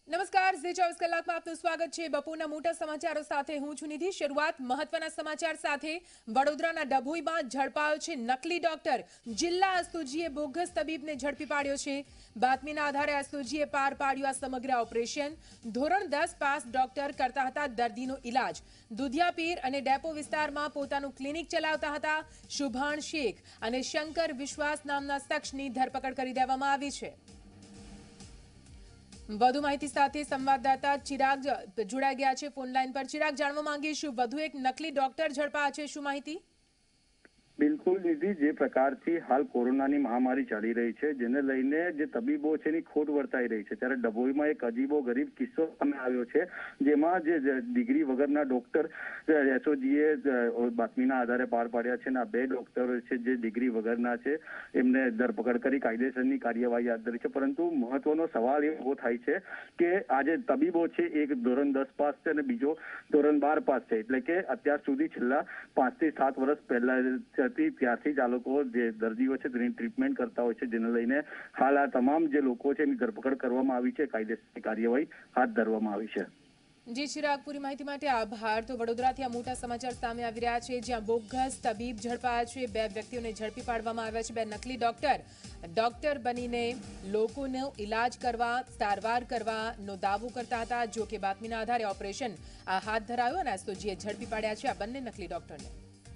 નમસ્કાર ઝી 24 કલાકમાં આપનું સ્વાગત છે। બપોરના મોટા સમાચારો સાથે હું છું નિધિ। શરૂઆત મહત્વના સમાચાર સાથે। વડોદરાના ડભોઈમાં ઝડપાયો છે નકલી ડોક્ટર। જિલ્લા એસઓજીએ બોગસ તબીબને ઝડપી પાડ્યો છે। બાતમીના આધારે એસઓજીએ પાર પાડ્યું આ સમગ્ર ઓપરેશન। ધોરણ 10 પાસ ડોક્ટર કરતા હતા દર્દીનો ઇલાજ। દુધિયાપીર અને ડેપો વિસ્તારમાં પોતાનું ક્લિનિક ચલાવતા હતા। શુભાન શેખ અને શંકર વિશ્વાસ નામના શખ્સની ધરપકડ કરી દેવામાં આવી છે। વધુ માહિતી સાથે સંવાદદાતા ચિરાગ જોડાઈ ગયા છે ફોન લાઈન પર। ચિરાગ, જાણવા માંગીશું વધુ એક નકલી ડોક્ટર ઝડપાયા છે, શું માહિતી? બિલકુલ નિધિ, જે પ્રકારથી હાલ કોરોનાની મહામારી ચાલી રહી છે જેને લઈને જે તબીબો છે એની ખોટ વર્તાઈ રહી છે, ત્યારે ડભોઈમાં એક અજીબો ગરીબ કિસ્સો સામે આવ્યો છે જેમાં જે ડિગ્રી વગરના ડોક્ટર એસઓજીએ બાતમીના આધારે પાર પાડ્યા છે અને આ બે ડોક્ટરો છે જે ડિગ્રી વગરના છે એમને ધરપકડ કરી કાયદેસરની કાર્યવાહી હાથ ધરી છે। પરંતુ મહત્વનો સવાલ એ ઉભો થાય છે કે આ જે તબીબો છે એક ધોરણ 10 પાસ છે અને બીજો ધોરણ 12 પાસ છે, એટલે કે અત્યાર સુધી છેલ્લા 5 થી 7 વર્ષ પહેલા ત્યારથી જ આ લોકો જે દર્દીઓ છે તેની ટ્રીટમેન્ટ કરતા હોય છે, જેને લઈને હાલ આ તમામ જે લોકો છે એની ધરપકડ કરવામાં આવી છે, કાયદેસરની કાર્યવાહી હાથ ધરવામાં આવી છે। જી ચિરાગ, પૂરી માહિતી માટે આભાર। તો વડોદરાથી આ મોટા સમાચાર સામે આવી રહ્યા છે જ્યાં બોગસ તબીબ ઝડપાયા છે। બે વ્યક્તિઓને ઝડપી પાડવામાં આવ્યા છે। બે નકલી ડોક્ટર બનીને લોકોનો ઇલાજ કરવા, સારવાર કરવાનો દાવો કરતા હતા। જો કે બાતમીના આધારે ઓપરેશન હાથ ધરાયું અને એસઓજીએ ઝડપી પાડ્યા છે આ બંને નકલી ડોક્ટરને।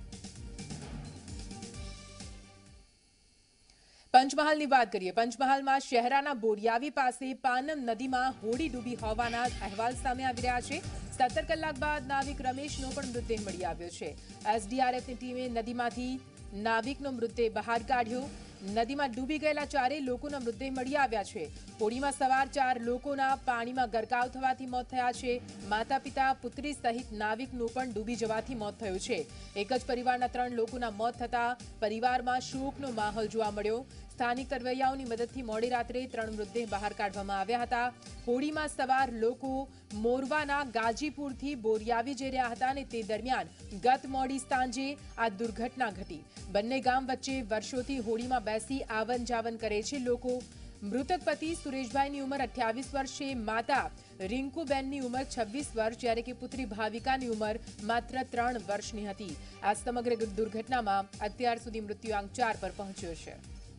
પંચમહાલની વાત કરીએ। પંચમહાલમાં શહેરાના બોરિયાવી પાસે પાનમ નદીમાં હોડી ડૂબી હોવાના અહેવાલ સામે આવી રહ્યા છે। 17 કલાક બાદ નાવિક રમેશનો પણ મૃતદેહ મળી આવ્યો છે। એસડીઆરએફની ટીમે નદીમાંથી નાવિકનો મૃતદેહ બહાર કાઢ્યો। નદીમાં ડૂબી ગયેલા ચારેય લોકોના મૃતદેહ મળી આવ્યા છે। હોડીમાં સવાર 4 લોકોના પાણીમાં ગરકાવ થવાથી મોત થયા છે। માતા પિતા, પુત્રી સહિત નાવિકનું પણ ડૂબી જવાથી મોત થયું છે। એક જ પરિવારના 3 લોકોના મોત થતા પરિવારમાં શોકનો માહોલ જોવા મળ્યો। સ્થાનિક તરવૈયાઓની મદદથી મોડી રાત્રે 3 મૃતદેહ બહાર કાઢવામાં આવ્યા હતા। હોડીમાં સવાર લોકો મોરવાના ગાજીપુરથી બોરિયાવી જઈ રહ્યા હતા અને તે દરમિયાન ગત મોડી સાંજે આ દુર્ઘટના ઘટી। બંને ગામ વચ્ચે વર્ષોથી હોડીમાં બેસી આવન જાવન કરે છે લોકો। મૃતક પતિ સુરેશભાઈની ઉંમર 28 વર્ષ છે। માતા રિંકુબેનની ઉંમર 26 વર્ષ, જ્યારે કે પુત્રી ભાવિકાની ઉંમર માત્ર 3 વર્ષની હતી। આ સમગ્ર દુર્ઘટનામાં અત્યાર સુધી મૃત્યુઆંક 4 પર પહોંચ્યો છે।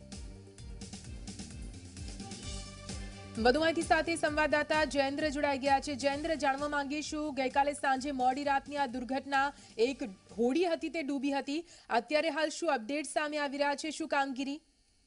વધુ માહિતી સાથે સંવાદદાતા જયેન્દ્ર જોડાઈ ગયા છે। જયેન્દ્ર, જાણવા માંગીશું ગઈકાલે સાંજે મોડી રાતની આ દુર્ઘટના, એક હોડી હતી તે ડૂબી હતી, અત્યારે હાલ શું અપડેટ સામે આવી રહ્યા છે, શું કામગીરી?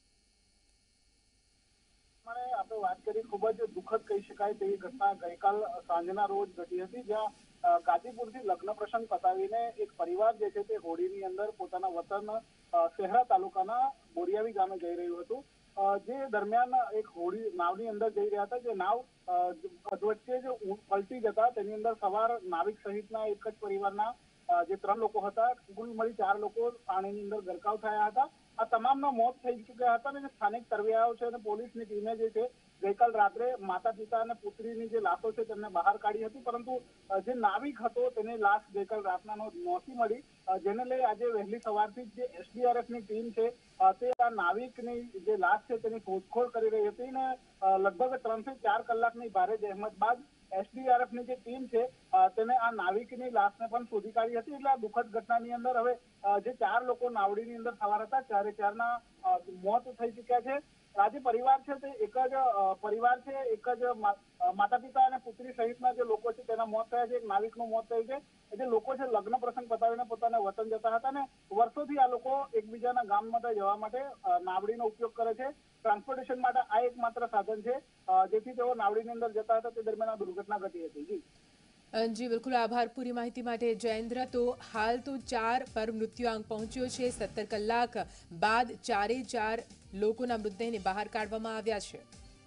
આપણે વાત કરી, ખૂબ જ દુઃખદ કહી શકાય તેવી ઘટના ગઈકાલ સાંજના રોજ ઘટી હતી, જ્યાં ગાજીપુરથી લગ્ન પ્રસંગ પતાવીને એક પરિવાર જે છે તે હોડીની અંદર પોતાના વતન શહેરા તાલુકાના બોરિયાવી ગામે જઈ રહ્યું હતું। જે દરમિયાન એક હોડી નાવની અંદર જઈ રહ્યા હતા, જે નાવ વચ્ચે જ પલટી જતા તેની અંદર સવાર નાવિક સહિતના એક જ પરિવારના જે 3 લોકો હતા, કુલ મળી 4 લોકો પાણીની અંદર ગરકાવ થયા હતા। આ તમામના મોત થઈ ચુક્યા હતા અને સ્થાનિક તરવૈયાઓ છે અને પોલીસની ટીમે જે છે ગઈકાલ રાત્રે માતા પિતા અને પુત્રીની જે લાશો છે તેમને બહાર કાઢી હતી, પરંતુ જે નાવિક હતો તેની લાશ ગઈકાલ રાતના નહોતી મળી, જેને લઈ આજે વહેલી સવારથી જે એસડીઆરએફની ટીમ છે તે આ નાવિકની જે લાશ છે તેની શોધખોળ કરી રહી હતી અને લગભગ 3 થી 4 કલાકની ભારે જહેમત બાદ એસડીઆરએફની જે ટીમ છે તેને આ નાવિકની લાશને પણ શોધી કાઢી હતી। એટલે આ દુઃખદ ઘટનાની અંદર હવે જે 4 લોકો નાવડીની અંદર સવાર હતા, ચારે ચારના મોત થઈ ચુક્યા છે। આ જે પરિવાર છે તે એક જ પરિવાર છે, એક જ માતા પિતા અને પુત્રી સહિતના જે લોકો છે તેના મોત થયા છે, એક નાવિકનું મોત થયું છે। જે લોકો છે લગ્ન પ્રસંગ પતાવીને પોતાના વતન જતા હતા અને વર્ષોથી આ લોકો એકબીજાના ગામ માટે જવા માટે નાવડીનો ઉપયોગ કરે છે। ટ્રાન્સપોર્ટેશન માટે આ એકમાત્ર સાધન છે, જેથી તેઓ નાવડીની અંદર જતા હતા, તે દરમિયાન આ દુર્ઘટના ઘટી હતી। જી બિલકુલ, આભાર પૂરી માહિતી માટે જયેન્દ્ર। તો હાલ તો 4 પર મૃત્યુઆંક પહોંચ્યો છે। 17 કલાક બાદ 4 લોકોના મૃતદેહને બહાર કાઢવામાં આવ્યા છે।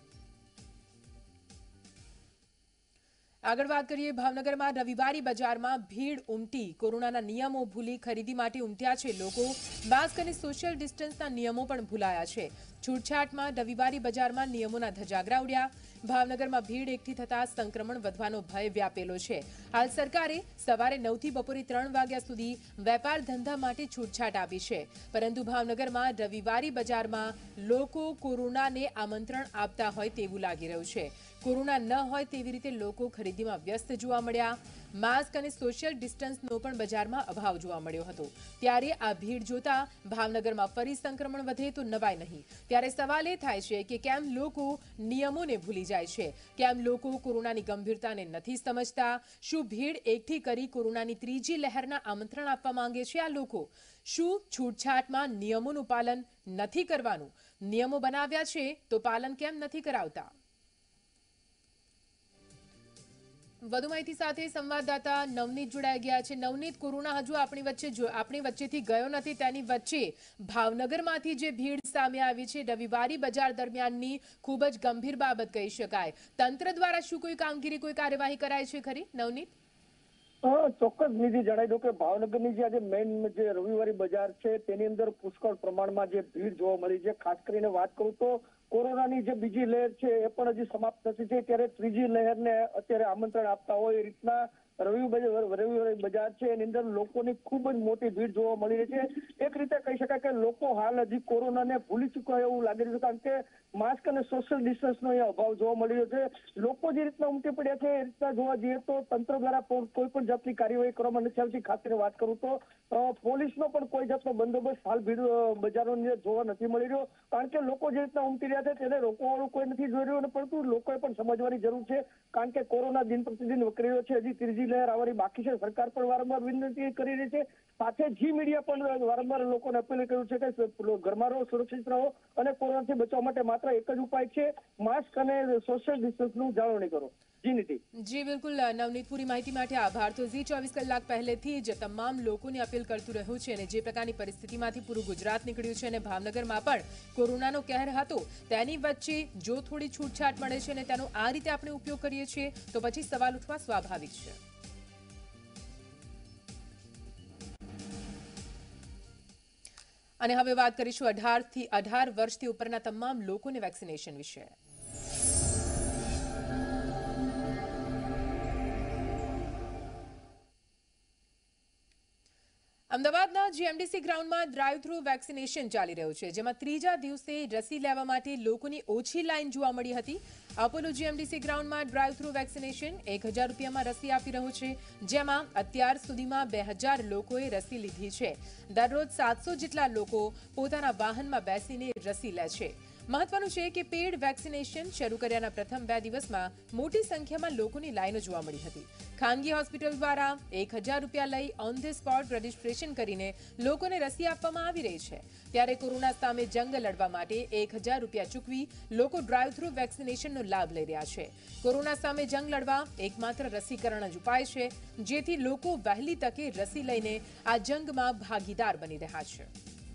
આગળ વાત કરીએ, ભાવનગરમાં રવિવારી બજારમાં ભીડ ઉમટી। કોરોનાના નિયમો ભૂલી ખરીદી માટે ઉમટ્યા છે લોકો। માસ્ક અને સોશિયલ ડિસ્ટન્સના નિયમો પણ ભૂલાયા છે। છૂટછાટમાં રવિવારી બજારમાં નિયમોના ધજાગરા ઉડ્યા. ભાવનગરમાં ભીડ એકઠી થતા સંક્રમણ વધવાનો ભય વ્યાપેલો છે. હાલ સરકારે સવારે 9 થી બપોરે 3 વાગ્યા સુધી વેપાર ધંધા માટે છૂટછાટ આપી છે. પરંતુ ભાવનગરમાં રવિવારી બજારમાં લોકો કોરોનાને આમંત્રણ આપતા હોય તેવું લાગી રહ્યું છે. કોરોના ન હોય તેવી રીતે લોકો ખરીદીમાં વ્યસ્ત જોવા મળ્યા. માસ્ક અને સોશિયલ ડિસ્ટન્સનો પણ બજારમાં અભાવ જોવા મળ્યો હતો. ત્યારે આ ભીડ જોતા ભાવનગરમાં ફરી સંક્રમણ વધે તો નવાય નહીં. ત્યારે સવાલ એ થાય છે કે કેમ લોકો નિયમોને ભૂલી જાય છે? કેમ લોકો કોરોનાની ગંભીરતાને નથી સમજતા? શું ભીડ એકઠી કરી કોરોનાની ત્રીજી લહેરના આમંત્રણ આપવા માંગે છે આ લોકો? શું છૂટછાટમાં નિયમોનું પાલન નથી કરવાનું? નિયમો બનાવ્યા છે તો પાલન કેમ નથી કરાવતા? વધુ માહિતી સાથે સંવાદદાતા નવનીત જોડાઈ ગયા છે. નવનીત, કોરોના હજુ આપણી વચ્ચેથી ગયો નથી, તેની વચ્ચે ભાવનગરમાંથી જે ભીડ સામે આવી છે રવિવારી બજાર દરમિયાનની ખૂબ જ ગંભીર બાબત કહી શકાય. તંત્ર દ્વારા શું કોઈ કામગીરી, કોઈ કાર્યવાહી કરાય છે ખરી? નવનીત, ચોક્કસ નિધિ જણાવી દઉં કે ભાવનગરની જે આજે મેઇન જે રવિવારી બજાર છે તેની અંદર પુષ્કળ પ્રમાણમાં જે ભીડ જોવા મળી છે. ખાસ કરીને વાત કરું તો કોરોનાની જે બીજી લહેર છે એ પણ હજી સમાપ્ત થતી છે, ત્યારે ત્રીજી લહેરને અત્યારે આમંત્રણ આપતા હોય એ રીતના રવિવારી બજાર છે એની અંદર લોકોની ખૂબ જ મોટી ભીડ જોવા મળી રહી છે. એક રીતે કહી શકાય કે લોકો હાલ હજી કોરોનાને ભૂલી ચૂક્યા એવું લાગી રહ્યું છે, કારણ કે માસ્ક અને સોશિયલ ડિસ્ટન્સનો અભાવ જોવા મળી રહ્યો છે. લોકો જે રીતના ઉમટી પડ્યા છે એ રીતના જોવા જઈએ તો તંત્ર દ્વારા કોઈ પણ જાતની કાર્યવાહી કરવામાં નથી આવતી. ખાસ કરીને વાત કરું તો પોલીસનો પણ કોઈ જાતનો બંદોબસ્ત હાલ ભીડ બજારોની અંદર જોવા નથી મળી રહ્યો, કારણ કે લોકો જે રીતના ઉમટી રહ્યા છે તેને રોકવાવાળું કોઈ નથી જોઈ રહ્યું. પરંતુ લોકોએ પણ સમજવાની જરૂર છે, કારણ કે કોરોના દિન પ્રતિદિન વકરી રહ્યો છે. હજી ત્રીજી લહેર આવવાની બાકી છે. સરકાર પણ વારંવાર વિનંતી કરી રહી છે. સાથે જી મીડિયા પણ વારંવાર લોકોને અપીલ કર્યું છે કે ઘરમાં રહો, સુરક્ષિત રહો અને કોરોનાથી બચવા માટે માત્ર એક જ ઉપાય છે, માસ્ક અને સોશિયલ ડિસ્ટન્સનું જાળવણી કરો. જી બિલકુલ નવનીત, પૂરી માહિતી માટે આભાર. તો ઝી 24 કલાક પહેલેથી જ તમામ લોકોને અપીલ કરતું રહ્યું છે અને જે પ્રકારની પરિસ્થિતિમાંથી પૂરું ગુજરાત નીકળ્યું છે અને ભાવનગરમાં પણ કોરોનાનો કહેર હતો, તેની વચ્ચે જો થોડી છૂટછાટ મળે છે અને તેનો આ રીતે આપણે ઉપયોગ કરીએ છીએ તો પછી સવાલ ઉઠવા સ્વાભાવિક છે. અને હવે વાત કરીશું 18 વર્ષથી ઉપરના તમામ લોકોને વેક્સિનેશન વિશે. અમદાવાદના જીએમડીસી ગ્રાઉન્ડમાં ડ્રાઈવ થ્રુ વેક્સિનેશન ચાલી રહ્યું છે, જેમાં ત્રીજા દિવસે રસી લેવા માટે લોકોની ઓછી લાઈન જોવા મળી હતી. અપોલો જીએમડીસી ગ્રાઉન્ડમાં ડ્રાઈવ થ્રુ વેક્સિનેશન 1000 રૂપિયામાં રસી આપી રહ્યું છે, જેમાં અત્યાર સુધીમાં 2000 લોકોએ રસી લીધી છે. દરરોજ 700 જેટલા લોકો પોતાના વાહનમાં બેસીને રસી લે છે. મહત્વનું છે કે પેડ વેક્સિનેશન શરૂ કર્યાના પ્રથમ 2 દિવસમાં મોટી સંખ્યામાં લોકોની લાઈનો જોવા મળી હતી. ખાનગી હોસ્પિટલ દ્વારા 1000 રૂપિયા લઈ ઓન ધ સ્પોટ રજીસ્ટ્રેશન કરીને લોકોને રસી આપવામાં આવી રહી છે. ત્યારે કોરોના સામે જંગ લડવા માટે 1000 રૂપિયા ચૂકવી લોકો ડ્રાઈવ થ્રુ વેક્સિનેશનનો લાભ લઈ રહ્યા છે. કોરોના સામે જંગ લડવા એકમાત્ર રસીકરણ જ ઉપાય છે, જેથી લોકો વહેલી તકે રસી લઈને આ જંગમાં ભાગીદાર બની રહ્યા છે.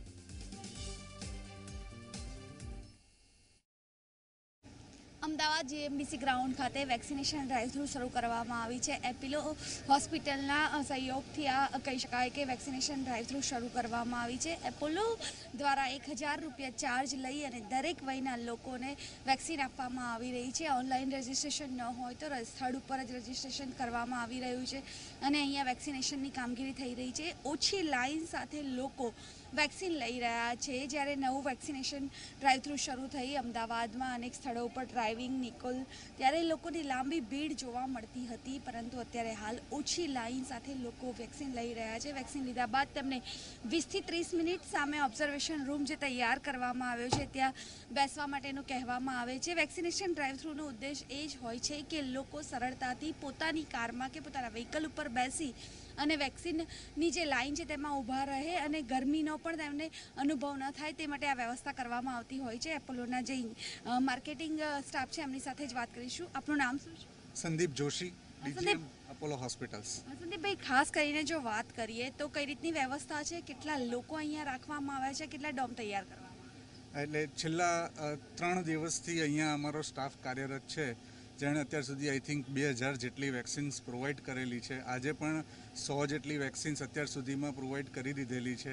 અમદાવાદ જીએમડીસી ગ્રાઉન્ડ ખાતે વેક્સિનેશન ડ્રાઈવ થ્રુ શરૂ કરવામાં આવી છે. એપોલો હોસ્પિટલના સહયોગથી આ કહી શકાય કે વેક્સિનેશન ડ્રાઈવ થ્રુ શરૂ કરવામાં આવી છે. એપોલો દ્વારા 1000 રૂપિયા ચાર્જ લઈ અને દરેક વયના લોકોને વેક્સિન આપવામાં આવી રહી છે. ઓનલાઈન રજિસ્ટ્રેશન ન હોય તો સ્થળ ઉપર જ રજિસ્ટ્રેશન કરવામાં આવી રહ્યું છે અને અહીંયા વેક્સિનેશનની કામગીરી થઈ રહી છે. ઓછી લાઈન સાથે લોકો વેક્સિન લઈ રહ્યા છે. જ્યારે નવું વેક્સિનેશન ડ્રાઈવ થ્રુ શરૂ થઈ અમદાવાદમાં અનેક સ્થળો ઉપર ડ્રાઇવિંગ નિકોલ ત્યારે લોકોની લાંબી ભીડ જોવા મળતી હતી, પરંતુ અત્યારે હાલ ઓછી લાઈન સાથે લોકો વેક્સિન લઈ રહ્યા છે. વેક્સિન લીધા બાદ તેમને 20 થી 30 મિનિટ સામે ઓબ્ઝર્વેશન રૂમ જે તૈયાર કરવામાં આવ્યો છે ત્યાં બેસવા માટેનું કહેવામાં આવે છે. વેક્સિનેશન ડ્રાઈવ થ્રુનો ઉદ્દેશ એ જ હોય છે કે લોકો સરળતાથી પોતાની કારમાં કે પોતાના વ્હીકલ ઉપર બેસી અને વેક્સિનની જે લાઈન છે તેમાં ઊભા રહે અને ગરમીનો પણ તેમને અનુભવ ન થાય તે માટે આ વ્યવસ્થા કરવામાં આવતી હોય છે. એપોલોના જે માર્કેટિંગ સ્ટાફ છે એમની સાથે જ વાત કરીશું. આપનું નામ શું છે? Sandeep Joshi, DGM Apollo hospitals. સંદીપભાઈ, ખાસ કરીને જો વાત કરીએ તો કઈ રીતની વ્યવસ્થા છે, કેટલા લોકો અહીંયા રાખવામાં આવ્યા છે, કેટલા ડોમ તૈયાર કરવામાં? એટલે છેલ્લા 3 દિવસથી અહીંયા અમારો સ્ટાફ કાર્યરત છે, જેણે અત્યાર સુધી આઈ થિંક 2000 જેટલી વેક્સિન્સ પ્રોવાઈડ કરેલી છે. આજે પણ 100 જેટલી વેક્સિન્સ અત્યાર સુધીમાં પ્રોવાઈડ કરી દીધેલી છે.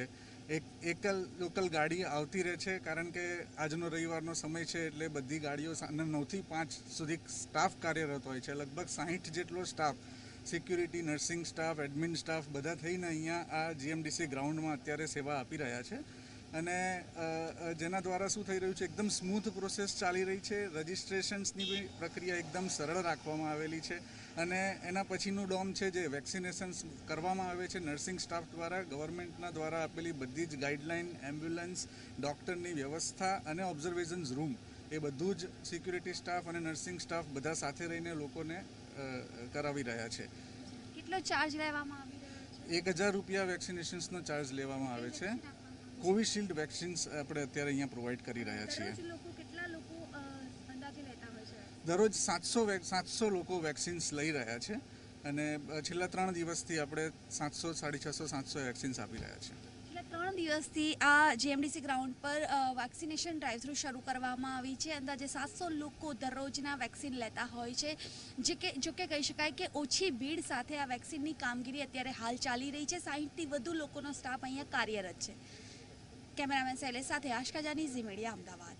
એકલ લોકલ ગાડી આવતી રહે છે, કારણ કે આજનો રવિવારનો સમય છે એટલે બધી ગાડીઓ 9 થી 5 સુધી સ્ટાફ કાર્યરત હોય છે. લગભગ 60 જેટલો staff, security, nursing staff, admin staff બધા થઈને અહીંયા આ જીએમડીસી ગ્રાઉન્ડમાં અત્યારે સેવા આપી રહ્યા છે. અને જેના દ્વારા શું થઈ રહ્યું છે, એકદમ સ્મૂથ પ્રોસેસ ચાલી રહી છે. રજિસ્ટ્રેશન્સની બી પ્રક્રિયા એકદમ સરળ રાખવામાં આવેલી છે. અને એના પછીનું ડોમ છે જે વેક્સિનેશન કરવામાં આવે છે નર્સિંગ સ્ટાફ દ્વારા. ગવર્મેન્ટના દ્વારા આપેલી બધી જ ગાઈડલાઇન, એમ્બ્યુલન્સ, ડૉક્ટરની વ્યવસ્થા અને ઓબ્ઝર્વેશન્સ રૂમ, એ બધું જ સિક્યુરિટી સ્ટાફ અને નર્સિંગ સ્ટાફ બધા સાથે રહીને લોકોને કરાવી રહ્યા છે. કેટલો ચાર્જ લેવામાં આવી રહ્યો છે? 1000 રૂપિયા વેક્સિનેશન્સનો ચાર્જ લેવામાં આવે છે. કોવિશિલ્ડ વેક્સિન્સ આપણે અત્યારે અહીંયા પ્રોવાઈડ કરી રહ્યા છીએ. કેટલા લોકો અંદાજે લેતા હોય છે? દરરોજ 700 લોકો વેક્સિન્સ લઈ રહ્યા છે. અને છેલ્લા 3 દિવસથી આપણે 700, 650, 700 વેક્સિન્સ આપી રહ્યા છીએ. છેલ્લા 3 દિવસથી આ જીએમડીસી ગ્રાઉન્ડ પર વેક્સિનેશન ડ્રાઈવ થ્રુ શરૂ કરવામાં આવી છે. અંદાજે 700 લોકો દરરોજના વેક્સિન લેતા હોય છે. જો કે કહી શકાય કે ઓછી ભીડ સાથે આ વેક્સિનની કામગીરી અત્યારે હાલ ચાલી રહી છે. 60થી વધુ લોકોનો સ્ટાફ અહીંયા કાર્યરત છે. કેમેરામેન શૈલેષ સાથે આશકા જાની, ઝી મીડિયા, અમદાવાદ.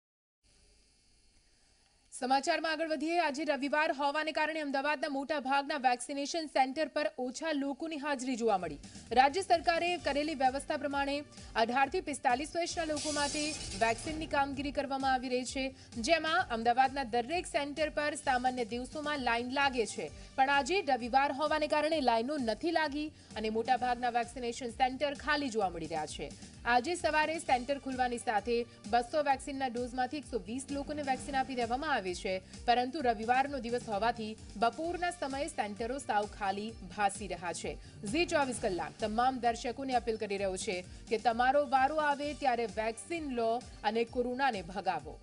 સમાચારમાં આગળ વધીએ. આજે રવિવાર હોવાને કારણે અમદાવાદના મોટા ભાગના વેક્સિનેશન સેન્ટર પર ઓછા લોકોની હાજરી જોવા મળી. રાજ્ય સરકારે કરેલી વ્યવસ્થા પ્રમાણે 18 થી 45 વર્ષના લોકો માટે વેક્સિનની કામગીરી કરવામાં આવી રહી છે, જેમાં અમદાવાદના દરેક સેન્ટર પર સામાન્ય દિવસોમાં લાઈન લાગે છે. પણ આજે રવિવાર હોવાને કારણે લાઈનો નથી લાગી અને મોટાભાગના વેક્સિનેશન સેન્ટર ખાલી જોવા મળી રહ્યા છે. આજે સવારે સેન્ટર ખુલવાની સાથે 200 વેક્સિનના ડોઝમાંથી 120 લોકોને વેક્સિન આપી દેવામાં આવી છે. પરંતુ રવિવારનો દિવસ હોવાથી બપોરના સમયે સેન્ટરો સાવ ખાલી ભાસી રહ્યા છે. ઝી 24 કલાક તમામ દર્શકોને અપીલ કરી રહ્યો છે કે તમારો વારો આવે ત્યારે વેક્સિન લો અને કોરોનાને ભગાવો.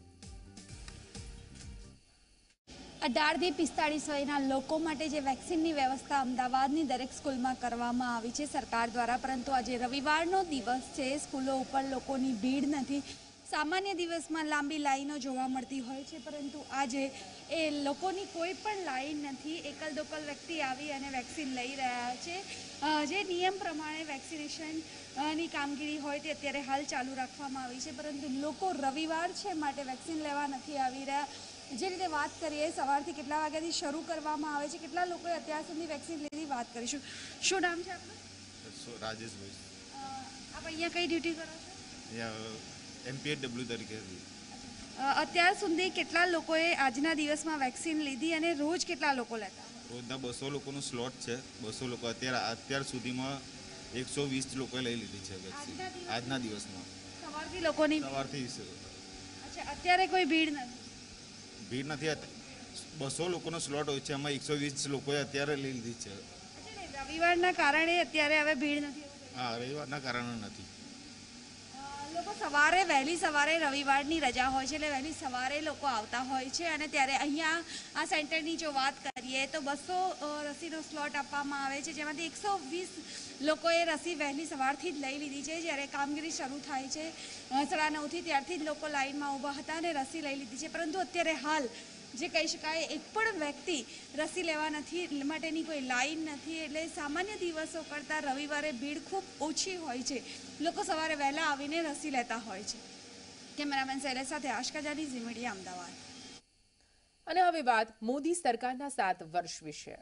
18 થી 45 વયના લોકો માટે જે વેક્સિનની વ્યવસ્થા અમદાવાદની દરેક સ્કૂલમાં કરવામાં આવી છે સરકાર દ્વારા, પરંતુ આજે રવિવારનો દિવસ છે, સ્કૂલો ઉપર લોકોની ભીડ નથી. સામાન્ય દિવસમાં લાંબી લાઈનો જોવા મળતી હોય છે, પરંતુ આજે એ લોકોની કોઈ પણ લાઈન નથી. એકલ દોકલ વ્યક્તિ આવી અને વેક્સિન લઈ રહ્યા છે. જે નિયમ પ્રમાણે વેક્સિનેશનની કામગીરી હોય તે અત્યારે હાલ ચાલુ રાખવામાં આવી છે, પરંતુ લોકો રવિવાર છે માટે વેક્સિન લેવા નથી આવી રહ્યા. જે રીતે વાત કરીએ, સવારથી કેટલા વાગ્યાથી શરૂ કરવામાં આવે છે, કેટલા લોકોએ અત્યાર સુધી વેક્સિન લીધી, વાત કરીશું. શું નામ છે આપનું? રાજેશભાઈ. આપ અહીંયા કઈ ડ્યુટી કરો છો? અહીંયા MPHW તરીકે. અત્યાર સુધી કેટલા લોકોએ આજના દિવસમાં વેક્સિન લીધી અને રોજ કેટલા લોકો લેતા? રોજના 200 લોકોનું સ્લોટ છે. 200 લોકો અત્યાર સુધીમાં 120 લોકોએ લઈ લીધી છે વેક્સિન આજના દિવસમાં. સવારથી લોકોની સવારથી. અચ્છા, અત્યારે કોઈ ભીડ નથી? ભીડ નથી. 200 લોકોનો સ્લોટ હોય છે, એમાં 120 લોકોએ અત્યારે લઈ લીધી છે. રવિવારના કારણે અત્યારે હવે ભીડ નથી? હા, રવિવારના કારણે નથી. લોકો સવારે વહેલી સવારે, રવિવારની રજા હોય છે એટલે વહેલી સવારે લોકો આવતા હોય છે. અને ત્યારે અહીંયા આ સેન્ટરની જો વાત કરીએ તો 200 રસીનો સ્લોટ આપવામાં આવે છે, જેમાંથી 120 લોકોએ રસી વહેલી સવારથી જ લઈ લીધી છે. જ્યારે કામગીરી શરૂ થાય છે 9:30થી, ત્યારથી જ લોકો લાઇનમાં ઊભા હતા અને રસી લઈ લીધી છે. પરંતુ અત્યારે હાલ જે કહી શકાય, એક પણ વ્યક્તિ રસી લેવા નથી માટેની કોઈ લાઈન નથી. એટલે સામાન્ય દિવસો કરતાં રવિવારે ભીડ ખૂબ ઓછી હોય છે. લોકો સવારે વહેલા આવીને રસી લેતા હોય છે. કેમેરામેન શૈલેષ સાથે આશકા જાની, ઝી મીડિયા, અમદાવાદ. અને હવે વાત મોદી સરકારના 7 વર્ષ વિશે.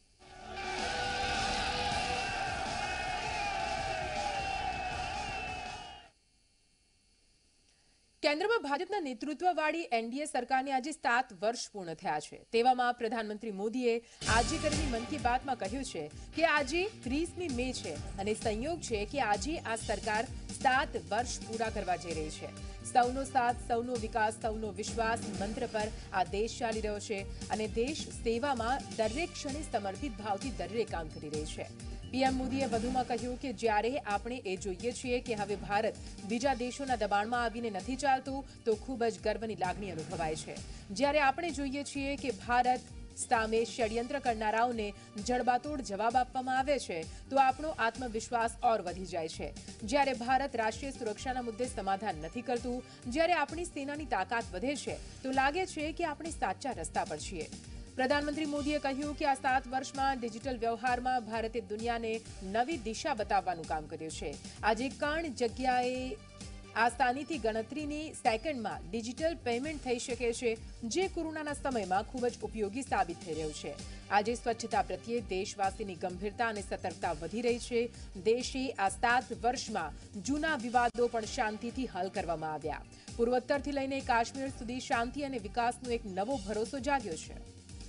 કેન્દ્રમાં ભાજપના નેતૃત્વવાળી એનડીએ સરકારને આજે 7 વર્ષ પૂર્ણ થયા છે. તેવામાં પ્રધાનમંત્રી મોદીએ આજે કરેલી મન કી બાતમાં કહ્યું છે કે આજે 30મી મે છે અને સંયોગ છે કે આજે આ સરકાર 7 વર્ષ પૂરા કરવા જઈ રહી છે. સૌનો સાથ, સૌનો વિકાસ, સૌનો વિશ્વાસ મંત્ર પર આ દેશ ચાલી રહ્યો છે અને દેશ સેવામાં દરેક ક્ષણે સમર્પિત ભાવથી દરેક કામ કરી રહી છે. પીએમ મોદીએ વધુમાં કહ્યું કે જ્યારે આપણે એ જોઈએ છીએ કે હવે ભારત બીજા દેશોના દબાણમાં આવીને નથી ચાલતું તો ખૂબ જ ગર્વની લાગણી અનુભવાય છે. જ્યારે આપણે જોઈએ છીએ કે ભારત સામે ષડયંત્ર કરનારાઓને જડબાતોડ જવાબ આપવામાં આવે છે તો આપણો આત્મવિશ્વાસ ઓર વધી જાય છે. જ્યારે ભારત રાષ્ટ્રીય સુરક્ષાના મુદ્દે સમાધાન નથી કરતું, જ્યારે આપણી સેનાની તાકાત વધે છે તો લાગે છે કે આપણે સાચા રસ્તા પર છીએ. પ્રધાનમંત્રી મોદીએ કહ્યું કે આ 7 વર્ષમાં ડિજિટલ વ્યવહારમાં ભારતે દુનિયાને નવી દિશા બતાવવાનું કામ કર્યું છે. આજે કણ જગ્યાએ આસાનીથી ગણતરીની સેકન્ડમાં ડિજિટલ પેમેન્ટ થઈ શકે છે, જે કોરોનાના સમયમાં ખૂબ જ ઉપયોગી સાબિત થઈ રહ્યું છે. આજે સ્વચ્છતા પ્રત્યે દેશવાસીની ગંભીરતા અને સતર્કતા વધી રહી છે. દેશે આ 7 વર્ષમાં જૂના વિવાદો પણ શાંતિથી હલ કરવામાં આવ્યા. પૂર્વોત્તરથી લઈને કાશ્મીર સુધી શાંતિ અને વિકાસનો એક નવો ભરોસો જાગ્યો છે.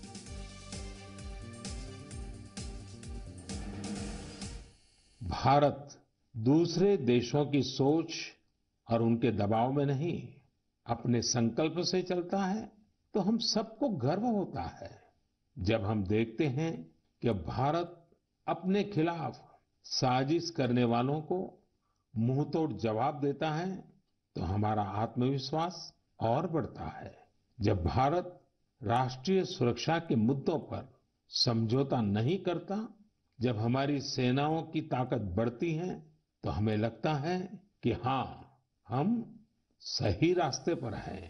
भारत दूसरे देशों की सोच और उनके दबाव में नहीं, अपने संकल्प से चलता है तो हम सबको गर्व होता है जब हम देखते हैं कि भारत अपने खिलाफ साजिश करने वालों को मुंहतोड़ जवाब देता है तो हमारा आत्मविश्वास और बढ़ता है. जब भारत राष्ट्रीय सुरक्षा के मुद्दों पर समझौता नहीं करता, जब हमारी सेनाओं की ताकत बढ़ती है तो हमें लगता है कि हाँ, हम सही रास्ते पर हैं.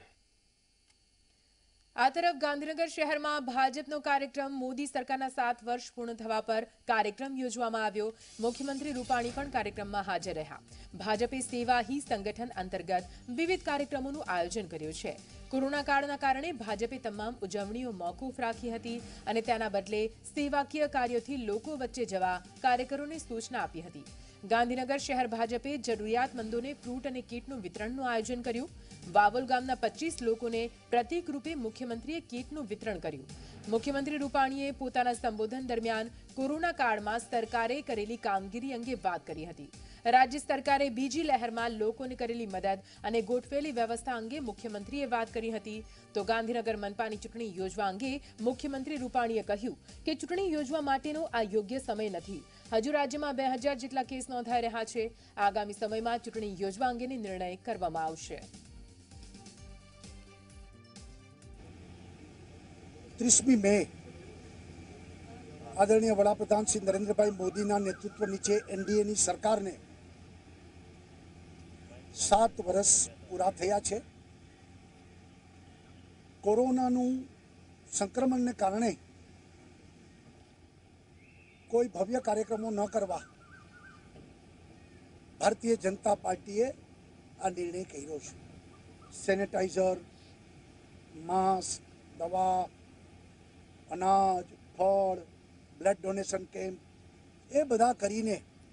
આ તરફ ગાંધીનગર શહેરમાં ભાજપનો કાર્યક્રમ મોદી સરકારના 7 વર્ષ પૂર્ણ થવા પર કાર્યક્રમ યોજવામાં આવ્યો. મુખ્યમંત્રી રૂપાણી પણ કાર્યક્રમમાં હાજર રહ્યા. ભાજપે સેવા હી સંગઠન અંતર્ગત વિવિધ કાર્યક્રમોનું આયોજન કર્યું છે. કોરોના કાળના કારણે ભાજપે તમામ ઉજવણીઓ મોકૂફ રાખી હતી અને તેના બદલે સેવાકીય કાર્યોથી લોકો વચ્ચે જવા કાર્યકરોને સૂચના આપી હતી. ગાંધીનગર શહેર ભાજપે જરૂરિયાતમંદોને ફ્રૂટ અને કીટનું વિતરણનું આયોજન કર્યું. વાવોલ ગામના 25 લોકોને પ્રતિક રૂપે મુખ્યમંત્રીએ કીટનું વિતરણ કર્યું. મુખ્યમંત્રી રૂપાણીએ પોતાના સંબોધન દરમિયાન કોરોના કાળમાં સરકારે કરેલી કામગીરી અંગે વાત કરી હતી. રાજ્ય સરકારે બીજી લહેરમાં લોકોને કરેલી મદદ અને ગોઠવેલી વ્યવસ્થા અંગે મુખ્યમંત્રીએ વાત કરી હતી. તો ગાંધીનગર મનપાની ચૂંટણી યોજવા અંગે મુખ્યમંત્રી રૂપાણીએ કહ્યું કે ચૂંટણી યોજવા માટેનો આ યોગ્ય સમય નથી. હજુ રાજ્યમાં 2000 જેટલા કેસ નોંધાઈ રહ્યા છે. આગામી સમયમાં ચૂંટણી યોજવા અંગેની નિર્ણય કરવામાં આવશે. 30મી મે આદરણીય વડાપ્રધાન શ્રી નરેન્દ્રભાઈ મોદીના નેતૃત્વ નીચે એનડીએની સરકારને 7 વર્ષ પૂરા થયા છે. કોરોનાનું સંક્રમણને કારણે કોઈ ભવ્ય કાર્યક્રમો ન કરવા ભારતીય જનતા પાર્ટીએ આ નિર્ણય કર્યો છે. સેનેટાઈઝર, માસ્ક, દવા, અનાજ, ફળ, બ્લડ ડોનેશન કેમ્પ એ બધા કરીને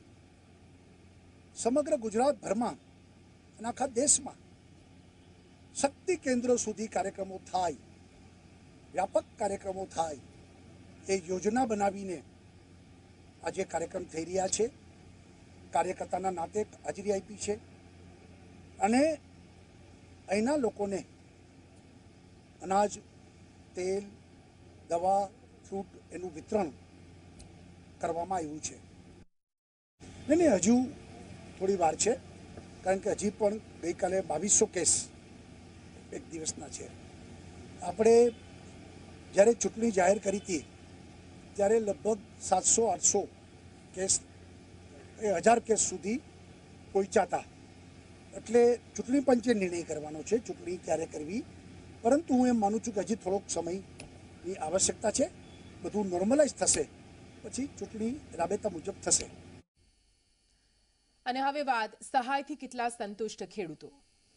સમગ્ર ગુજરાતભરમાં અને આખા દેશમાં શક્તિ કેન્દ્રો સુધી કાર્યક્રમો થાય, વ્યાપક કાર્યક્રમો થાય એ યોજના બનાવીને આજે કાર્યક્રમ થઈ રહ્યા છે. કાર્યકર્તાના નાતે હાજરી આપી છે અને અહીંના લોકોને અનાજ, તેલ, દવા, ફ્રૂટ એનું વિતરણ કરવામાં આવ્યું છે. નહીં, હજુ થોડી વાર છે, કારણ કે હજી પણ ગઈકાલે 2200 કેસ એક દિવસના છે. આપણે જ્યારે ચૂંટણી જાહેર કરી હતી ત્યારે લગભગ 700-800 કેસ એ 1000 કેસ સુધી પહોંચ્યા હતા. એટલે ચૂંટણી પંચે નિર્ણય કરવાનો છે ચૂંટણી ક્યારે કરવી, પરંતુ હું એમ માનું છું કે હજી થોડોક સમયની આવશ્યકતા છે. બધું નોર્મલાઇઝ થશે પછી ચૂંટણી રાબેતા મુજબ થશે. અને હવે વાત સહાયથી કેટલા સંતુષ્ટ ખેડૂતો.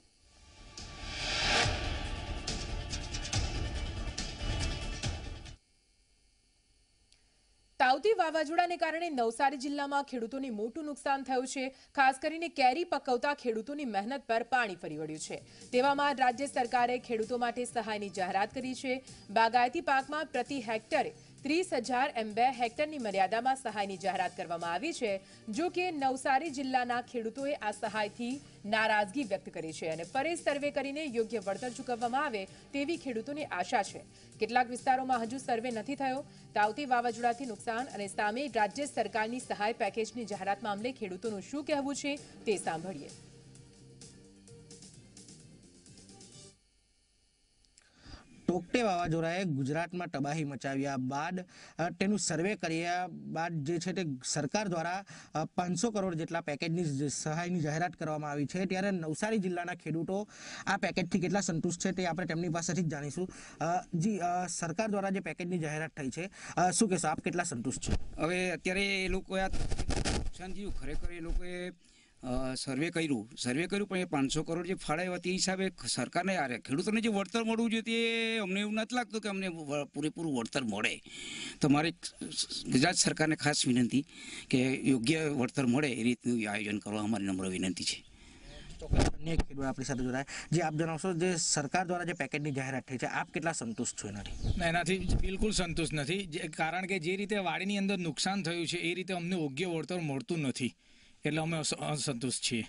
તાઉતી વાવાઝોડાને કારણે નવસારી જિલ્લામાં ખેડૂતોને મોટું નુકસાન થયું છે. ખાસ કરીને કેરી પકવતા ખેડૂતોની મહેનત પર પાણી ફરી વળ્યું છે. તેવામાં રાજ્ય સરકારે ખેડૂતો માટે સહાયની જાહેરાત કરી છે. બાગાયતી પાકમાં પ્રતિ હેક્ટરે 30,000 એમ 2 હેક્ટરની મર્યાદામાં સહાયની જાહેરાત કરવામાં આવી છે. જો કે નવસારી જિલ્લાના ખેડૂતોએ આ સહાયથી નારાજગી વ્યક્ત કરી છે અને ફરી સર્વે કરીને યોગ્ય વળતર ચૂકવવામાં આવે તેવી ખેડૂતોની આશા છે. કેટલાક વિસ્તારોમાં હજુ સર્વે નથી થયો. તાઉતી વાવાઝોડાથી નુકસાન અને સામે રાજ્ય સરકારની સહાય પેકેજની જાહેરાત મામલે ખેડૂતોનું શું કહેવું છે તે સાંભળીએ. ટોકટે વાવાઝોડાએ ગુજરાતમાં તબાહી મચાવ્યા બાદ તેનું સર્વે કર્યા બાદ જે છે તે સરકાર દ્વારા 500 કરોડ જેટલા પેકેજની સહાયની જાહેરાત કરવામાં આવી છે, ત્યારે નવસારી જિલ્લાના ખેડૂતો આ પેકેજથી કેટલા સંતુષ્ટ છે તે આપણે તેમની પાસેથી જ જાણીશું. જી, સરકાર દ્વારા જે પેકેજની જાહેરાત થઈ છે, શું કહેશો આપ, કેટલા સંતુષ્ટ છો? હવે અત્યારે એ લોકોએ નુકસાન થયું, ખરેખર એ લોકોએ સર્વે કર્યું પણ એ 500 કરોડ જે ફાળવ્યા તે હિસાબે સરકારને ખેડૂતોને જે વળતર મળવું જોઈએ તે અમને એવું નથી લાગતું કે અમને પૂરેપૂરું વળતર મળે. તો મારી ગુજરાત સરકારને ખાસ વિનંતી કે યોગ્ય વળતર મળે એ રીતનું આયોજન કરવા અમારી નમ્ર વિનંતી છે. અન્ય એક ખેડૂત આપણી સાથે જોડાય. જે આપ જણાવશો, જે સરકાર દ્વારા જે પેકેજની જાહેરાત થઈ છે, આપ કેટલા સંતુષ્ટ છો એનાથી? એનાથી બિલકુલ સંતુષ્ટ નથી, કારણ કે જે રીતે વાડીની અંદર નુકસાન થયું છે એ રીતે અમને યોગ્ય વળતર મળતું નથી, એટલે અમે અસંતુષ્ટ છીએ.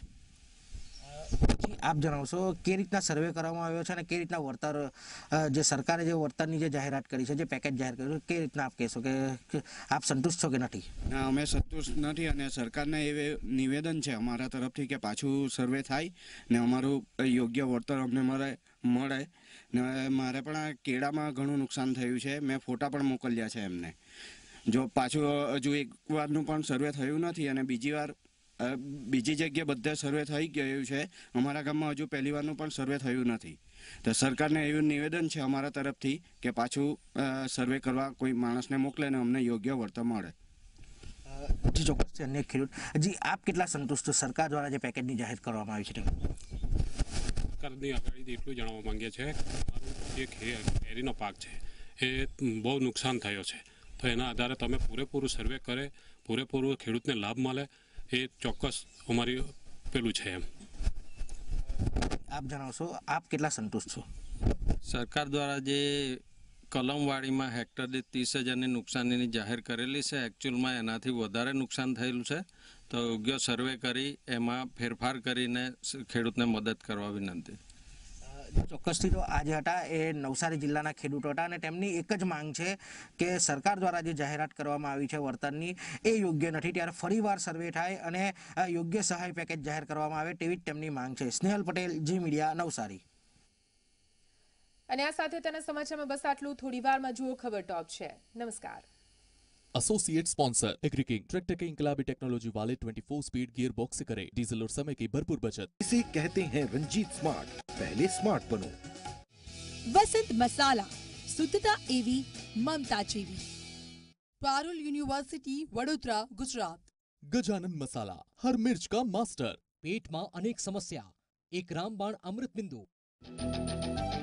આપ જણાવશો કે રીતના સર્વે કરવામાં આવ્યો છે અને કે રીતના વળતર, જે સરકારે જે વળતરની જે જાહેરાત કરી છે, જે પેકેજ જાહેર કર્યું, કે રીતના આપ કહેશો કે આપ સંતુષ્ટ છો કે નથી? ના, અમે સંતુષ્ટ નથી અને સરકારને એ નિવેદન છે અમારા તરફથી કે પાછું સર્વે થાય ને અમારું યોગ્ય વળતર અમને મળે. ને મારે પણ આ કેળામાં ઘણું નુકસાન થયું છે, મેં ફોટા પણ મોકલ્યા છે એમને. જો પાછું હજુ એક વારનું પણ સર્વે થયું નથી અને બીજી જગ્યાએ બધે સર્વે થઈ ગયું છે, અમારા ગામમાં હજુ પહેલી વારનું પણ સર્વે થયું નથી. તો સરકારને એવું નિવેદન છે અમારા તરફથી કે પાછું સર્વે કરવા કોઈ માણસને મોકલે ને અમને યોગ્ય વળતર મળે. જી, ચોક્કસ. અન્ય ખેડૂત, જી આપ કેટલા સંતુષ્ટ છો સરકાર દ્વારા જે પેકેજની જાહેર કરવામાં આવી છે? સરકારની આગળ એટલું જણાવવા માંગીએ છીએ કે જે કેરીનો પાક છે એ બહુ નુકસાન થયો છે, તો એના આધારે તમે પૂરેપૂરું સર્વે કરે, પૂરેપૂરું ખેડૂતને લાભ મળે એ ચોક્કસ અમારી પેલું છે. એમ આપ જણાવશો, આપ કેટલા સંતુષ્ટ છો? સરકાર દ્વારા જે કલમવાડીમાં હેક્ટર દીઠ 30,000ની નુકસાનીની જાહેર કરેલી છે, એકચ્યુઅલમાં એનાથી વધારે નુકસાન થયેલું છે, તો યોગ્ય સર્વે કરી એમાં ફેરફાર કરીને ખેડૂતને મદદ કરવા વિનંતી. ચોક્કસથી. તો આજે હતા એ નવસારી જિલ્લાના ખેડૂતો હતા અને તેમની એક જ માંગ છે કે સરકાર દ્વારા જે જાહેરાત કરવામાં આવી છે વળતરની એ યોગ્ય નથી, ત્યારે ફરીવાર સર્વે થાય અને યોગ્ય સહાય પેકેજ જાહેર કરવામાં આવે તેવી જ તેમની માંગ છે. Snehal Patel, Zee media, Navsari. અને આ સાથે તેના સમાચારમાં બસ આટલું. થોડી વારમાં જુઓ ખબર ટોપ છે. નમસ્કાર. एसोसिएट स्पॉन्सर एग्रीकिंग ट्रैक्टर के इंकलाबी टेक्नोलॉजी वाले 24 स्पीड गियर बॉक्स से करें डीजल और समय की भरपूर बचत. इसे कहते हैं रंजीत स्मार्ट. पहले स्मार्ट बनो. वसंत मसाला, शुद्धता एवी ममता जेवी. पारुल यूनिवर्सिटी, वडोदरा, गुजरात. गजानन मसाला, हर मिर्च का मास्टर. पेट में अनेक समस्या, एक रामबाण अमृत बिंदु.